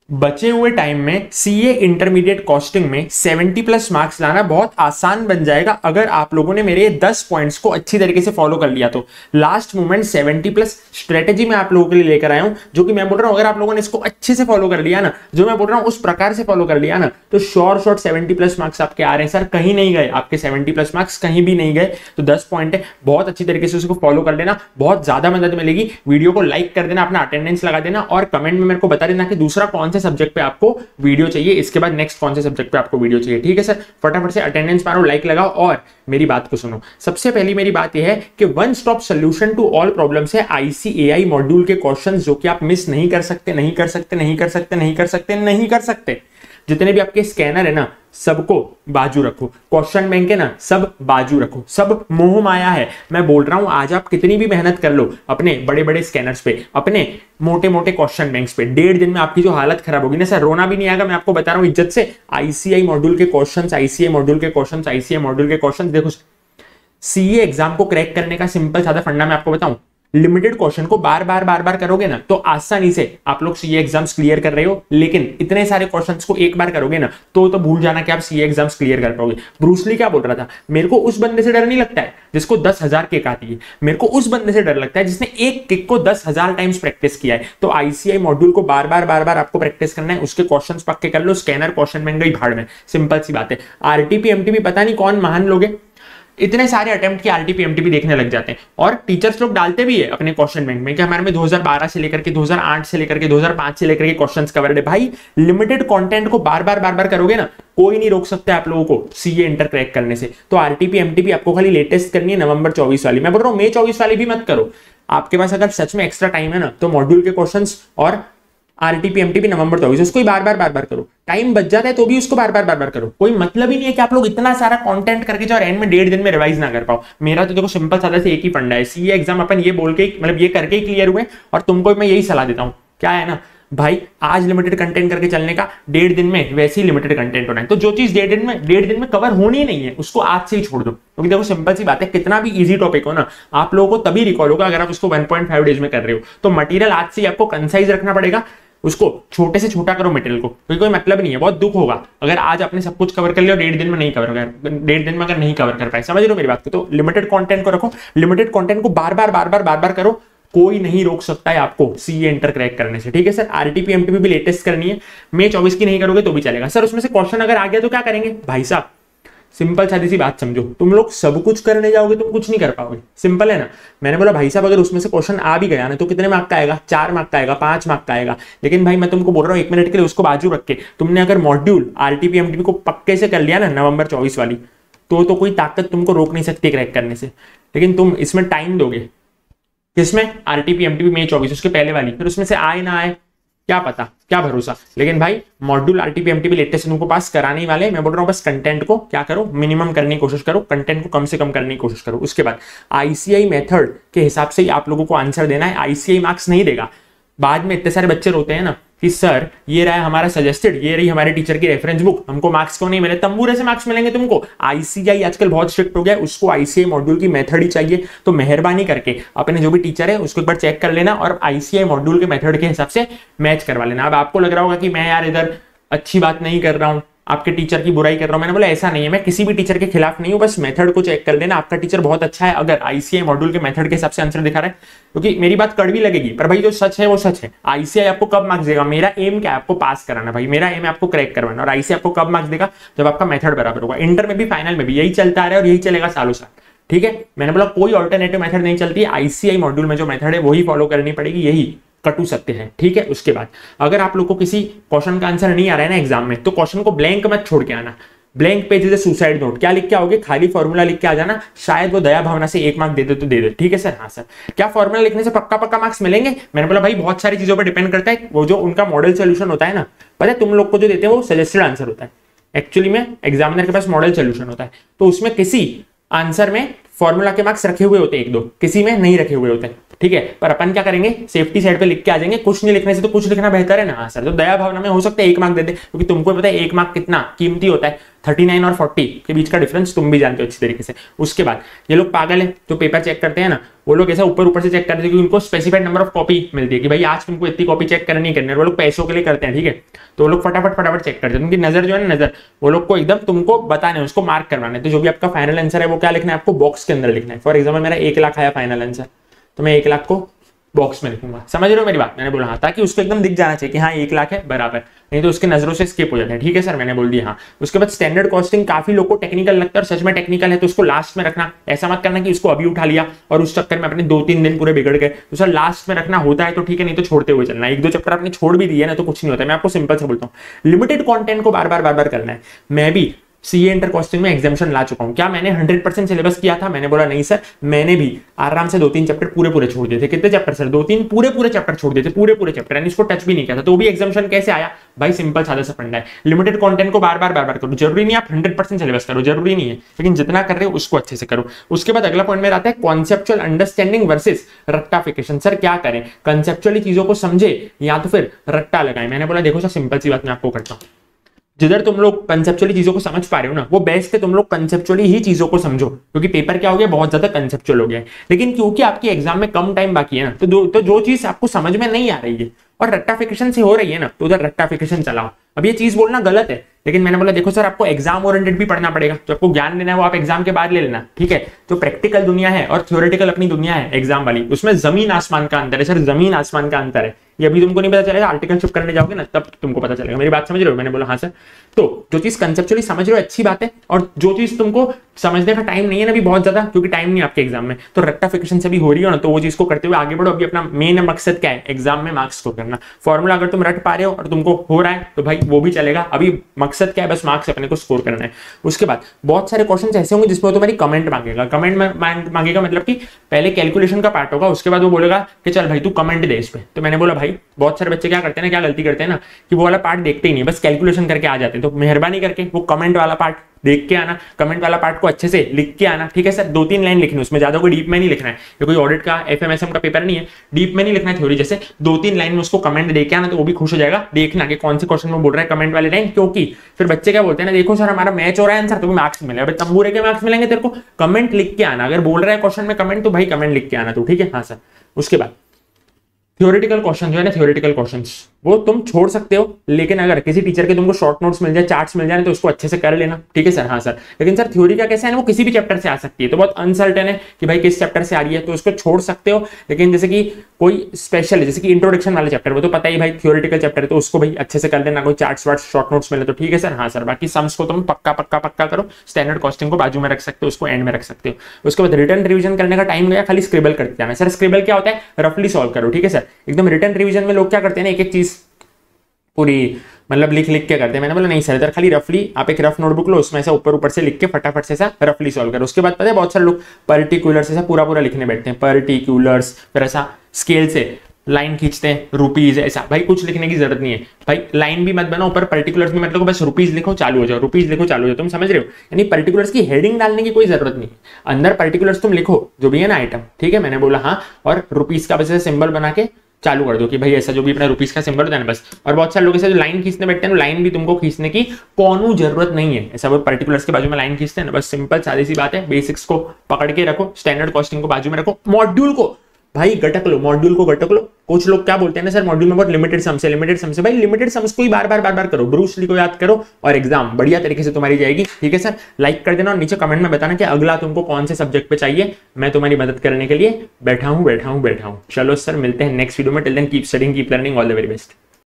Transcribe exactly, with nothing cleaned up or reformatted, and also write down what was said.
बचे हुए टाइम में सीए इंटरमीडिएट कॉस्टिंग में सत्तर प्लस मार्क्स लाना बहुत आसान बन जाएगा अगर आप लोगों ने मेरे दस पॉइंट्स को अच्छी तरीके से फॉलो कर लिया तो। लास्ट मोमेंट सत्तर प्लस स्ट्रेटेजी मैं आप लोगों के लिए लेकर आया हूं, जो कि मैं बोल रहा हूं अगर आप लोगों ने इसको अच्छे से फॉलो कर लिया ना, जो मैं बोल रहा हूं उस प्रकार से फॉलो कर लिया ना, तो श्योर शॉर्ट सत्तर प्लस मार्क्स आपके आ रहे हैं सर, कहीं नहीं गए आपके सत्तर प्लस मार्क्स, कहीं भी नहीं गए। तो दस पॉइंट है, बहुत अच्छी तरीके से उसको फॉलो कर लेना, बहुत ज्यादा मदद मिलेगी। वीडियो को लाइक कर देना, अपना अटेंडेंस लगा देना और कमेंट में मेरे को बता देना कि दूसरा कौन से सब्जेक्ट पे आपको वीडियो चाहिए, इसके बाद नेक्स्ट कौन से सब्जेक्ट पे आपको वीडियो चाहिए। ठीक है सर, फटाफट से अटेंडेंस मारो, लाइक लगाओ और मेरी बात को सुनो। सबसे पहली मेरी बात यह है कि one stop solution to all problems है आईसीएआई मॉड्यूल के क्वेश्चंस, जो कि आप मिस नहीं कर सकते, नहीं कर सकते, नहीं कर सकते, नहीं कर सकते, नहीं कर सकते। जितने भी आपके स्कैनर है ना, सबको बाजू रखो, क्वेश्चन बैंक है ना, सब बाजू रखो, सब मोह माया है। मैं बोल रहा हूं आज आप कितनी भी मेहनत कर लो अपने बड़े बड़े स्कैनर्स पे, अपने मोटे मोटे क्वेश्चन बैंक्स पे, डेढ़ दिन में आपकी जो हालत खराब होगी ना सर, रोना भी नहीं आएगा। मैं आपको बता रहा हूं इज्जत से, आईसीआई मॉड्यूल के क्वेश्चंस, आईसीआई मॉड्यूल के क्वेश्चंस, आईसीआई मॉड्यूल के क्वेश्चंस। देखो सीए एग्जाम को क्रैक करने का सिंपल सादा फंडा मैं आपको बताऊं, लिमिटेड क्वेश्चन को बार बार बार बार करोगे ना तो आसानी से आप लोग सीए एग्जाम्स क्लियर कर रहे हो, लेकिन इतने सारे क्वेश्चंस को एक बार करोगे ना तो तो भूल जाना कि आप सीए एग्जाम्स क्लियर कर पाओगे। ब्रूसली क्या बोल रहा था, मेरे को उस बंदे से डर नहीं लगता है जिसको दस हजार किक आती है, मेरे को उस बंदे से डर लगता है जिसने एक किक को दस हजार टाइम्स प्रैक्टिस किया है। तो आईसीआई मॉड्यूल को बार बार बार बार आपको प्रैक्टिस करना है, उसके क्वेश्चंस पक्के कर लो, स्कैनर क्वेश्चन बैंक गई भाड़ में, सिंपल सी बात है। आरटीपी एमटीपी पता नहीं कौन महान लोग हैं, इतने सारे अटेम्प्ट की आरटीपी एमटीपी देखने लग जाते हैं, और टीचर्स लोग डालते भी है अपने क्वेश्चन बैंक में कि हमारे में दो हज़ार बारह से लेकर के दो हज़ार आठ से लेकर के दो हज़ार पाँच से लेकर के क्वेश्चंस कवर्ड है। भाई लिमिटेड कंटेंट को बार बार बार बार करोगे ना, कोई नहीं रोक सकता आप लोगों को सीए इंटर क्रैक करने से। तो आरटीपी एमटीपी आपको खाली लेटेस्ट करनी है नवंबर चौबीस वाली, मैं बोल रहा हूँ मई चौबीस वाली भी मत करो। आपके पास अगर सच में एक्स्ट्रा टाइम है ना तो मॉड्यूल के क्वेश्चंस और आरटीपी एमटीपी नवंबर चौबीस, उसको ही बार बार बार बार करो। टाइम बच जाता है तो भी उसको बार बार बार बार करो, कोई मतलब ही नहीं है कि आप लोग इतना सारा कंटेंट करके जो एंड में डेढ़ दिन में रिवाइज ना कर पाओ। मेरा तो देखो सिंपल सादा से एक ही फंडा है, सीए एग्जाम अपन ये बोल के मतलब ये करके ही क्लियर हुए, और तुमको मैं यही सलाह देता हूँ, क्या है ना भाई, आज लिमिटेड कंटेंट करके चलने का, डेढ़ दिन में वैसे ही लिमिटेड कंटेंट होना है। तो जो चीज डेढ़ दिन में डेढ़ दिन में कवर होनी नहीं है उसको आज से ही छोड़ दो, क्योंकि देखो सिंपल सी बात है, कितना भी इजी टॉपिक हो ना आप लोगों को तभी रिकॉल होगा अगर आप उसको वन पॉइंट फाइव डेज में कर रहे हो। तो मटेरियल आज से ही आपको कंसाइज रखना पड़ेगा, उसको छोटे से छोटा करो मटेरियल को, क्योंकि कोई मतलब नहीं है, बहुत दुख होगा अगर आज आपने सब कुछ कवर कर लिया और डेढ़ दिन में नहीं कवर कर डेढ़ दिन में अगर नहीं कवर कर पाए। समझ लो मेरी बात को। तो लिमिटेड कंटेंट को रखो, लिमिटेड कंटेंट को बार बार बार बार बार बार करो, कोई नहीं रोक सकता है आपको सीए इंटर क्रैक करने से। ठीक है सर, आरटीपी एमटीपी भी लेटेस्ट करनी है, मई चौबीस की नहीं करोगे तो भी चलेगा। सर उसमें से क्वेश्चन अगर आ गया तो क्या करेंगे? भाई साहब सिंपल सादी सी बात समझो, तुम लोग सब कुछ करने जाओगे तुम कुछ नहीं कर पाओगे, सिंपल है ना। मैंने बोला भाई साहब अगर उसमें से क्वेश्चन आ भी गया ना तो कितने मार्क का आएगा? चार मार्क का आएगा, पांच मार्क का आएगा। लेकिन भाई मैं तुमको बोल रहा हूँ एक मिनट के लिए उसको बाजू रख के, तुमने अगर मॉड्यूल आरटीपी एमटीपी को पक्के से कर लिया ना नवंबर चौबीस वाली, तो तो कोई ताकत तुमको रोक नहीं सकती क्रैक करने से। लेकिन तुम इसमें टाइम दोगे, किसमें? आरटीपी एमटीपी मई चौबीस, उसके पहले वाली, फिर उसमें से आए ना आए क्या पता, क्या भरोसा। लेकिन भाई मॉड्यूल आरटीपी एमटीपी लेटेस्ट तुमको पास कराने वाले, मैं बोल रहा हूँ बस कंटेंट को क्या करो, मिनिमम करने की कोशिश करो, कंटेंट को कम से कम करने की कोशिश करो। उसके बाद आईसीआई मेथड के हिसाब से ही आप लोगों को आंसर देना है, आईसीआई मार्क्स नहीं देगा। बाद में इतने सारे बच्चे रोते हैं ना कि सर ये रहा हमारा सजेस्टेड, ये रही हमारे टीचर की रेफरेंस बुक, हमको मार्क्स क्यों नहीं मिले? तंबूरे से मार्क्स मिलेंगे तुमको। आईसीआई आजकल बहुत स्ट्रिक्ट हो गया है, उसको आईसीआई मॉड्यूल की मेथड ही चाहिए। तो मेहरबानी करके अपने जो भी टीचर है उसको एक बार चेक कर लेना और आईसीआई मॉड्यूल के मेथड के हिसाब से मैच करवा लेना। अब आपको लग रहा होगा कि मैं यार इधर अच्छी बात नहीं कर रहा हूँ, आपके टीचर की बुराई कर रहा हूं। मैंने बोला ऐसा नहीं है, मैं किसी भी टीचर के खिलाफ नहीं हूं, बस मेथड को चेक कर लेना। आपका टीचर बहुत अच्छा है अगर आईसीआई मॉड्यूल के मेथड के हिसाब से आंसर दिखा रहा है, क्योंकि मेरी बात कड़वी लगेगी पर भाई जो सच है वो सच है। आईसीआई आपको कब मार्क्स देगा? मेरा एम क्या है? आपको पास कराना भाई, मेरा एम है आपको क्रैक करवाना। और आईसीआई आपको कब मार्क्स देगा? जब आपका मेथड बराबर होगा। इंटर में भी फाइनल में भी यही चलता आ रहा है और यही चलेगा सालों साल। ठीक है, मैंने बोला कोई ऑल्टरनेटिव मेथड नहीं चलती है, आईसीआई मॉड्यूल में जो मेथड है वही फॉलो करनी पड़ेगी, यही कटु सत्य है। ठीक है, उसके बाद अगर आप लोग को किसी क्वेश्चन का आंसर नहीं आ रहा है ना एग्जाम में, तो क्वेश्चन को ब्लैंक मत छोड़ के आना। Blank page is suicide note. क्या लिख के आओगे? खाली फॉर्मूला लिख के आ जाना, शायद वो दया भावना से एक मार्क दे दे तो दे दे। ठीक है सर? हाँ सर। क्या फॉर्मूला लिखने से पक्का पक्का मार्क्स मिलेंगे? मैंने बोला भाई बहुत सारी चीजों पर डिपेंड करता है। वो जो उनका मॉडल सोल्यूशन होता है ना, पता है तुम लोग को जो देते हैं वो सजेस्टेड आंसर होता है, एक्चुअली में एग्जामिनर के पास मॉडल सोल्यूशन होता है। तो उसमें किसी आंसर में फॉर्मूला के मार्क्स रखे हुए होते हैं एक दो, किसी में नहीं रखे हुए होते हैं। ठीक है। पर अपन क्या करेंगे, सेफ्टी साइड पे लिख के आ जाएंगे, कुछ नहीं लिखने से तो कुछ लिखना बेहतर है ना। हाँ सर, तो दया भावना में हो सकता है एक मार्क दे दे, क्योंकि तुमको पता है एक मार्क कितना कीमती होता है, उनतालीस और चालीस के बीच का डिफरेंस तुम भी जानते हो अच्छी तरीके से। उसके बाद ये लोग पागल है जो पेपर चेक करते हैं ना, वो लोग ऐसा ऊपर ऊपर से चेक करते हैं क्योंकि उनको स्पेसिफाइड नंबर ऑफ कॉपी मिलती है कि भाई आज तुमको इतनी कॉपी चेक करनी करनी है, वो लोग पैसों के लिए करते हैं, ठीक है। तो वो लोग फटाफट फटाफट चेक करते हैं, उनकी नजर जो है ना, नजर वो लोग को एकदम तुमको बताना है, उसको मार्क करवाना है। तो जो भी आपका फाइनल आंसर है वो क्या लिखना है, आपको बॉक्स के अंदर लिखना है। फॉर एग्जाम्पल मेरा एक लाख आया फाइनल आंसर, तो मैं एक लाख को बॉक्स में लिखूंगा, समझ रहे हो मेरी बात। मैंने बोला हाँ, ताकि उसको एकदम दिख जाना चाहिए कि हाँ एक लाख है बराबर, नहीं तो उसके नजरों से स्किप हो जाता है, ठीक है सर, मैंने बोल दिया हाँ। उसके बाद स्टैंडर्ड कॉस्टिंग काफी लोग को टेक्निकल लगता है, और सच में टेक्निकल है, तो उसको लास्ट में रखना। ऐसा मत करना कि उसको अभी उठा लिया और उस चक्कर में अपने दो तीन दिन पूरे बिगड़ गए। तो सर लास्ट में रखना होता है तो ठीक है, नहीं तो छोड़ते हुए चलना। एक दो चैप्टर आपने छोड़ भी दिए ना तो कुछ नहीं होता है। मैं आपको सिंपल से बोलता हूँ, लिमिटेड कॉन्टेंट को बार बार बार बार करना है। मैं भी सीए इंटर कॉस्टिंग में एग्जामिशन ला चुका हूं। क्या मैंने हंड्रेड परसेंट सिलेबस किया था? मैंने बोला नहीं सर, मैंने भी आराम से दो तीन चैप्टर पूरे पूरे छोड़ दिए थे। कितने चैप्टर सर? दो तीन पूरे पूरे चैप्टर छोड़ दिए थे, पूरे पूरे चैप्टर, यानी इसको टच भी नहीं किया था। तो भी एग्जामिशन कैसे आया भाई? सिंपल सादा सा फंडा है, लिमिटेड कंटेंट को बार बार बार बार करो। जरूरी नहीं आप हंड्रेड परसेंट सिलेबस करो, जरूरी नहीं है, लेकिन जितना कर रहे हो उसको अच्छे से करो। उसके बाद अगला पॉइंट में आता है कॉन्सेप्चुअल अंडरस्टैंडिंग वर्सेस रट्टाफिकेशन। सर क्या करें, कंसेप्चुअली चीजों को समझे या तो फिर रट्टा लगाएं। मैंने बोला देखो सर, सिंपल सी बात मैं आपको करता हूं, जिधर तुम लोग कंसेप्चुअली चीजों को समझ पा रहे हो ना, वो बेस्ट है तुम लोग कंसेप्चुअली ही चीजों को समझो, क्योंकि पेपर क्या हो गया, बहुत ज्यादा कंसेप्चुअल हो गया है। लेकिन क्योंकि आपकी एग्जाम में कम टाइम बाकी है ना, तो दो, तो जो चीज आपको समझ में नहीं आ रही है और रट्टाफिकेशन से हो रही है ना, तो उधर रट्टाफिकेशन चलाओ। अब ये चीज बोलना गलत है, लेकिन मैंने बोला देखो सर, आपको एग्जाम ओरिएंटेड भी पढ़ना पड़ेगा। तो आपको ज्ञान लेना है वो आप एग्जाम के बाद ले लेना, ठीक है। तो प्रैक्टिकल दुनिया है और थ्योरेटिकल अपनी दुनिया है एग्जाम वाली, उसमें जमीन आसमान का अंतर है सर, जमीन आसमान का अंतर है। ये अभी तुमको नहीं पता चलेगा, आर्टिकलशिप करने जाओगे ना तब तुमको पता चलेगा। मेरी बात समझ रहे हो? मैंने बोला हाँ सर। तो जो चीज कंसेप्चुअली समझ रहे हो अच्छी बात है, और जो चीज तुमको समझने का टाइम नहीं है ना अभी बहुत ज्यादा, क्योंकि टाइम नहीं आपके एग्जाम में, तो रट्टाफिकेशन से भी हो रही हो ना, तो वो चीज को करते हुए आगे बढ़ो। अभी अपना मेन मकसद क्या है, एग्जाम में मार्क्स को करना। फॉर्मूला अगर तुम रट पा रहे हो और तुमको हो रहा है तो भाई वो भी चलेगा। अभी मकसद क्या है, बस मार्क्स अपने को स्कोर करना है। उसके बाद बहुत सारे क्वेश्चन ऐसे होंगे जिसमें तुम्हारी कमेंट मांगेगा। कमेंट मांगेगा मतलब कि पहले कैलकुलेशन का पार्ट होगा, उसके बाद वो बोलेगा कि चल भाई तू कमेंट दे इस पे। तो मैंने बोला भाई बहुत सारे बच्चे क्या करते हैं ना, क्या गलती करते हैं ना, कि वो वाला पार्ट देखते ही नहीं, बस कैलकुलेशन करके आ जाते हैं। तो मेहरबानी करके वो कमेंट वाला पार्ट देख के आना, कमेंट वाला पार्ट को अच्छे से लिख के आना, ठीक है सर। दो तीन लाइन लिखनी, उसमें ज्यादा कोई डीप में नहीं लिखना है, ये कोई ऑडिट का एफएमएसएम का पेपर नहीं है, डीप में नहीं लिखना है थ्योरी जैसे। दो तीन लाइन में उसको कमेंट देके आना, तो वो भी खुश हो जाएगा। देखना कि कौन से क्वेश्चन में बोल रहा है कमेंट वाले लाइन, क्योंकि फिर बच्चे क्या बोलते हैं ना, देखो सर हमारा मैच हो रहा है आंसर, तो भी मार्क्स मिले। अबे तंबूरे के मार्क्स मिलेंगे तेरे को, कमेंट लिख के आना। अगर बोल रहा है क्वेश्चन में कमेंट, तो भाई कमेंट लिख के आना तू, ठीक है हाँ सर। उसके बाद थ्योरेटिकल क्वेश्चन जो है ना, थ्योरेटिकल क्वेश्चंस वो तुम छोड़ सकते हो, लेकिन अगर किसी टीचर के तुमको शॉर्ट नोट्स मिल जाए, चार्ट्स मिल जाए, तो उसको अच्छे से कर लेना, ठीक है सर हाँ सर। लेकिन सर थ्योरी का कैसा है ना, वो किसी भी चैप्टर से आ सकती है, तो बहुत अनसर्टेन है कि भाई किस चैप्टर से आ रही है, तो उसको छोड़ सकते हो। लेकिन जैसे कि कोई स्पेशल, जैसे कि इंट्रोडक्शन वाले चैप्टर, वो तो पता ही भाई थ्योरेटिकल चैप्टर है, तो उसको भाई अच्छे से कर लेना। कोई चार्ट्स वार्ट्स शॉर्ट नोट्स मिले तो ठीक है सर हाँ सर। बाकी सम्स को तुम पक्का पक्का पक्का करो। स्टैंडर्ड कॉस्टिंग को बाजू में रख सकते हो, उसको एंड में रख सकते हो। उसके बाद रिटर्न रिविजन करने का टाइम गया, खाली स्क्रिबल करते जाना। सर स्क्रिबल क्या होता है, रफली सॉल्व करो, ठीक है सर। एकदम रिटर्न रिविजन में लोग क्या करते हैं ना, एक एक चीज पूरी मतलब लिख लिख के करते हैं। मैंने बोला नहीं सर, इधर खाली रफली आप एक रफ नोटबुक लो, उसमें ऐसा ऊपर ऊपर से लिख के फटाफट से ऐसा रफली सॉल्व करो। उसके बाद पता है बहुत सारे लोग पर्टिकुलर्स ऐसा पूरा पूरा लिखने बैठते हैं, पर्टिकुलर्स, फिर ऐसा स्केल से लाइन खींचते हैं, रुपीज ऐसा। भाई कुछ लिखने की जरूरत नहीं है भाई, लाइन भी मत बनाओ, ऊपर पर्टिकुलर्स भी मत लिखो, बस रुपीज लिखो चालू हो जाओ, रुपीज लिखो चालू हो जाओ। तुम समझ रहे हो? यानी पर्टिकुलर्स की हेडिंग डालने की कोई जरूरत नहीं, अंदर पर्टिकुलर्स तुम लिखो जो भी है ना आइटम, ठीक है। मैंने बोला हाँ, और रुपीज का बस सिंबल बना के चालू कर दो कि भाई ऐसा जो भी अपना रुपीस का सिंबल होता है ना बस। और बहुत सारे लोग ऐसे जो लाइन खींचने बैठते हैं, लाइन भी तुमको खींचने की कोनो जरूरत नहीं है। ऐसा वो पर्टिकुलर्स के बाजू में लाइन खींचते हैं ना, बस सिंपल सादी सी बात है। बेसिक्स को पकड़ के रखो, स्टैंडर्ड कॉस्टिंग को बाजू में रखो, मॉड्यूल को भाई गटक लो, मॉड्यूल को गटक लो। कुछ लोग क्या बोलते हैं ना, सर मॉड्यूल में बहुत लिमिटेड सम्स है, लिमिटेड सम्स है। भाई लिमिटेड सम्स को ही बार बार बार बार करो, ब्रूस ली को याद करो, और एग्जाम बढ़िया तरीके से तुम्हारी जाएगी, ठीक है सर। लाइक कर देना और नीचे कमेंट में बताना कि अगला तुमको कौन से सब्जेक्ट पे चाहिए। मैं तुम्हारी मदद करने के लिए बैठा हूं बैठा हूं बैठा हूं। चलो सर, मिलते हैं नेक्स्ट वीडियो में। Till then keep studying, keep learning, all the very best.